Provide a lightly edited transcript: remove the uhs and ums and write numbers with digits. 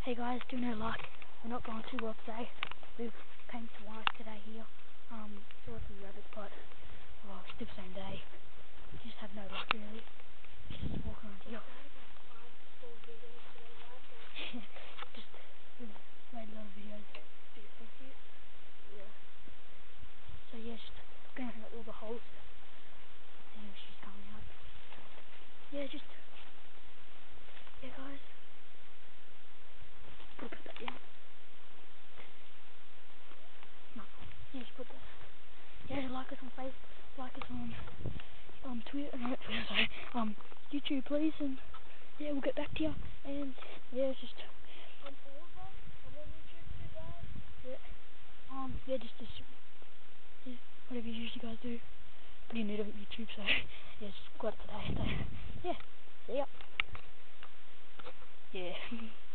Hey guys, do no luck. We're not going too well today. We came to work today here. Saw a few rabbits, but still same day. Just had no luck really. Just walking around here. Just made a lot of videos. Thank you. Yeah. So yeah, just going at all the holes. See if she's coming out. Yeah, guys. Put that down. No. Yeah, just put that. Yeah, like us on Facebook, like us on Twitter, no, Twitter, sorry, YouTube please, and yeah, we'll get back to you, and yeah, it's just, All of us, I'm on YouTube too, guys. yeah, yeah, whatever you usually guys do, pretty new to YouTube, so yeah, just got it today, so yeah, see ya, yeah.